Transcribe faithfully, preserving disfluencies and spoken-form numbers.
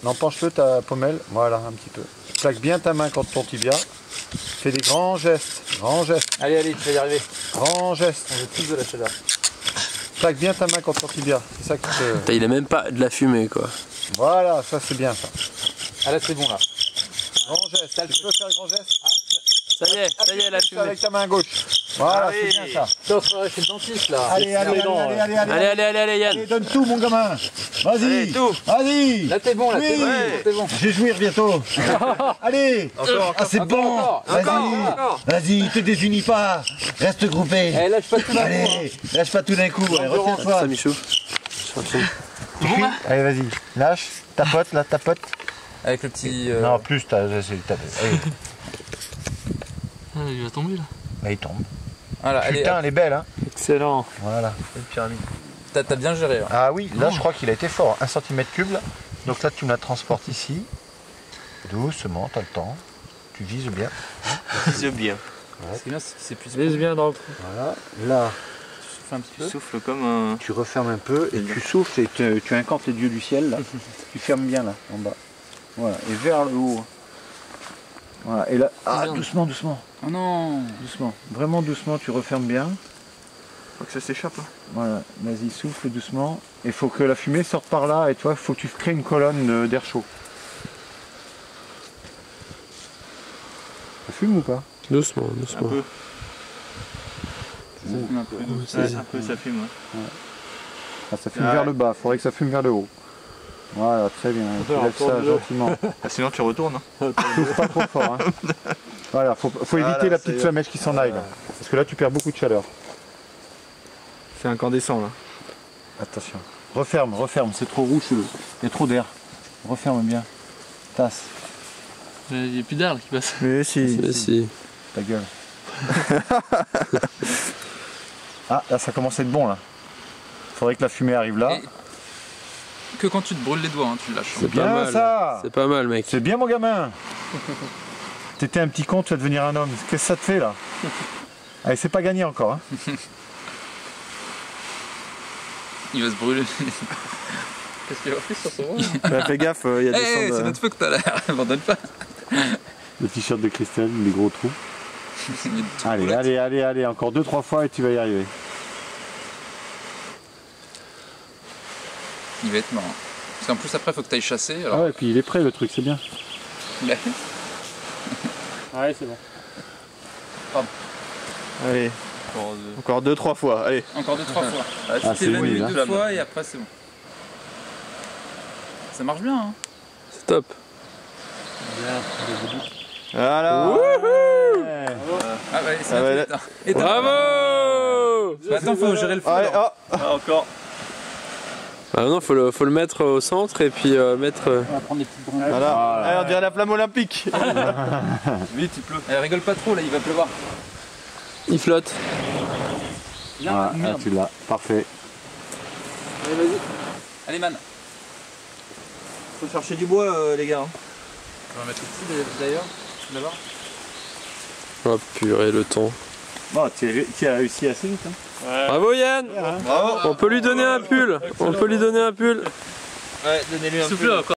Non, penche-le ta pommelle. Voilà, un petit peu. Plaque bien ta main contre ton tibia. Fais des grands gestes. Grands gestes. Allez, allez, tu vas y arriver. Grands gestes. On veut tous de la chaleur. Plaque bien ta main contre ton tibia. C'est ça qui te... Putain, il a même pas de la fumée quoi. Voilà, ça c'est bien ça. Ah là, c'est bon là. Grand geste. Tu peux faire un grand geste? Ça y est, ça y est, la fumée. Avec ta main gauche. Voilà, Ah c'est oui. bien ça. Ça, on se ferait chez le dentiste là. Allez, allez, allez, allez, allez, allez, Allez, allez, allez, allez, Yann. allez, donne tout mon gamin. Vas-y. Allez, tout. Vas-y. Là, t'es bon, là, t'es Oui. bon. là, t'es bon. Je vais jouir bientôt. Allez. Encore, Ah, c'est encore, bon. encore, Vas-y. encore, encore. Vas-y, te désunis pas. Reste groupé. Eh, lâche pas tout d'un coup. Allez, lâche pas tout d'un coup. Allez, retiens-toi. Ça, Michou. Allez, vas-y. Lâche. Tapote, là, tapote. Avec le petit. euh, Non, plus, t'as. c'est- t'as- Allez. Ah, il va tomber là. Bah, il tombe. Voilà, allez, Putain, hop. elle est belle, hein. Excellent. Voilà. Une pyramide. T'as t'as bien géré. Hein. Ah oui, là, je crois qu'il a été fort. un centimètre cube, là. Donc là, tu me la transportes ici. Doucement, t'as le temps. Tu vises bien. C'est bien. Ce qui est bien, c'est qu'il s'épuise pas. Laisse bien dans le trou. Voilà. Là, Tu souffles un petit peu. Souffle comme un. tu refermes un peu et tu souffles et tu, tu incantes les dieux du ciel, là. Tu fermes bien, là, en bas. Voilà. Et vers le haut. Voilà. Et là, ah, doucement, doucement. Oh non. Doucement. Vraiment doucement, tu refermes bien. Faut que ça s'échappe. Voilà. Vas-y, souffle doucement. Il faut que la fumée sorte par là et toi, il faut que tu crées une colonne euh, d'air chaud. Ça fume ou pas? Doucement, doucement. Ça fume un peu. Ouais, un peu, ça fume. Ouais. Ah, ça fume Ouais. vers le bas, il faudrait que ça fume vers le haut. Voilà, très bien. Tu lèves ça gentiment. Ah, sinon tu retournes. Souffle pas trop fort. Hein. Voilà, faut, faut éviter Voilà, la ça petite y est. flamèche qui s'en aille. Là. Parce que là, tu perds beaucoup de chaleur. C'est incandescent là. Attention. Referme, referme, c'est trop rouge. Il y a trop d'air. Referme bien. Tasse, Il n'y a plus d'air là qui passe. Mais si. Si, si. ta gueule. Ah, là, ça commence à être bon là. Faudrait que la fumée arrive là. Et que quand tu te brûles les doigts, hein, tu lâches. C'est bien pas mal. ça. C'est pas mal, mec. C'est bien, mon gamin. T'étais un petit con, tu vas devenir un homme. Qu'est-ce que ça te fait là? Allez, c'est pas gagné encore. Hein. Il va se brûler. Qu'est-ce qu'il a fait sur son bras? Bah, fais gaffe, il y a des Eh, c'est notre feu que t'as là. Abandonne pas. Le t-shirt de Christelle, les gros trous. Il y a des petites Allez, boulettes. allez, allez, allez, encore deux, trois fois et tu vas y arriver. Il va être marrant. Parce qu'en plus, après, faut que tu ailles chasser. Ah Alors, ouais, puis il est prêt le truc, c'est bien. il a- Ouais, c'est bon. Allez. Encore deux, trois fois. Allez. Encore deux, trois fois. Ah, Tu c'est t'évanouis bon, deux fois et après, c'est bon. Ça marche bien, hein. C'est top. Voilà. Ouais. Ah ouais, c'est Ah ouais, un là- peu- Et t'as- Bravo. Bah, attends, faut gérer le feu. Allez, alors. oh. Ah, encore. Ah non, faut le, faut le mettre au centre et puis euh, mettre. euh, On va prendre des petites brindilles. Voilà. Voilà. Allez, on dirait la flamme olympique. Vite, il pleut. Eh, rigole pas trop, là, il va pleuvoir. Il flotte. Viens, Ah, merde. ah, tu l'as, parfait. Allez, vas-y. Allez, man. Faut chercher du bois, euh, les gars. On va mettre ici d'ailleurs. D'abord. Oh purée, le temps. Bon, tu as réussi assez vite. Hein. Bravo Yann. Bravo. On peut lui donner un pull. On peut lui donner un pull. Ouais, donnez-lui un Souffle peu. encore.